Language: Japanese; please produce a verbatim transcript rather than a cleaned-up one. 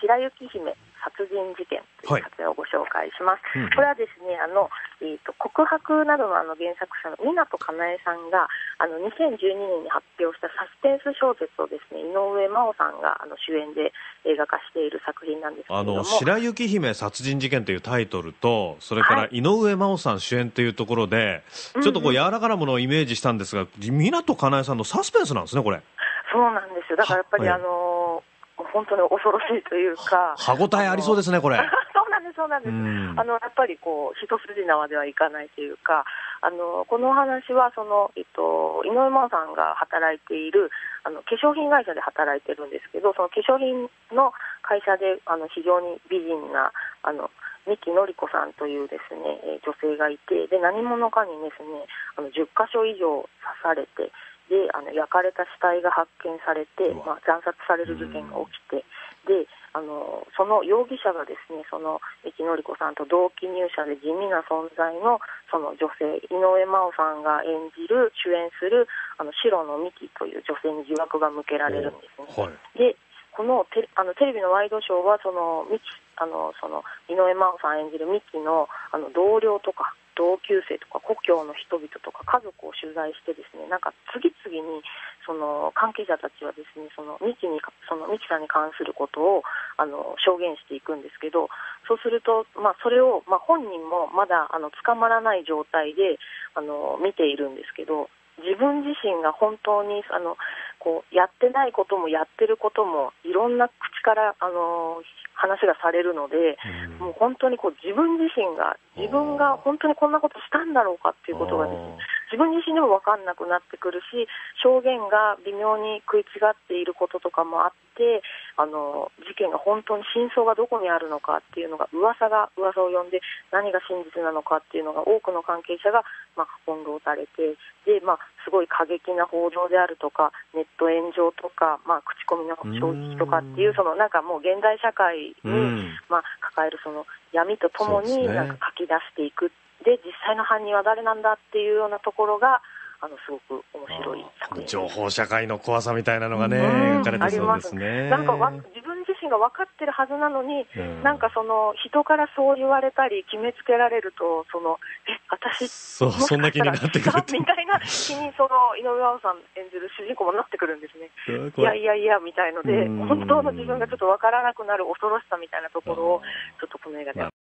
白雪姫殺人事件という作品をご紹介します、 はい。うん、 これはですね、あの、えーと、告白などのあの原作者の湊かなえさんがあのにせんじゅうにねんに発表したサスペンス小説をですね、井上真央さんがあの主演で映画化している作品なんですけれども、 あの白雪姫殺人事件というタイトルと、それから井上真央さん主演というところで、はい、ちょっとこう柔らかなものをイメージしたんですが、湊かなえさんのサスペンスなんですね、これ。 そうなんですよ。だからやっぱり、あのー、本当に恐ろしいというか、 歯ごたえありそうですね、これ。 そうなんです、そうなんです。あのやっぱりこう一筋縄ではいかないというか、あのこのお話はその、えっと、井上真央さんが働いているあの化粧品会社で働いてるんですけど、その化粧品の会社であの非常に美人なあの三木のり子さんというですね女性がいて、で何者かにですねあのじゅっかしょ以上刺されて、であの焼かれた死体が発見されて、まあ、惨殺される事件が起きて、であのその容疑者がですねその三木のり子さんと同期入社で地味な存在のその女性、井上真央さんが演じる主演するあの白野美紀という女性に疑惑が向けられるんですね、はい、でこのテレ、あのテレビのワイドショーはその美紀あのその井上真央さん演じる美紀のあの同僚とか同級生とか故郷の人々とか家族を取材してですね、なんか次々にその関係者たちはですねその美紀にその美紀さんに関することをあの証言していくんですけど、そうすると、まあ、それを、まあ、本人もまだあの捕まらない状態であの見ているんですけど、自分自身が本当にあのこうやってないこともやってることもいろんな口からあの話がされるので、うん、もう本当にこう自分自身が自分が本当にこんなことしたんだろうかっていうことがですね、自分自身でも分かんなくなってくるし、証言が微妙に食い違っていることとかもあって、あの事件が本当に真相がどこにあるのかっていうのが噂が噂を呼んで、何が真実なのかっていうのが多くの関係者が、まあ、翻弄されて、で、まあ、すごい過激な報道であるとかネット炎上とか、まあ、口コミの衝撃とかっていう、そのなんかもう現代社会に、まあ、抱えるその闇とともになんか書き出していく、で実際の犯人は誰なんだっていうようなところがあのすごく面白い作品。 情報社会の怖さみたいなのがね、描かれてそうですね。 なんかわ自分自身が分かってるはずなのに、なんかその人からそう言われたり決めつけられると、そのえ私そうそんな気になってくるみたいな気にその井上真央さん演じる主人公もなってくるんですね。いやいやいやみたいので、本当の自分がちょっと分からなくなる恐ろしさみたいなところをちょっとこの映画で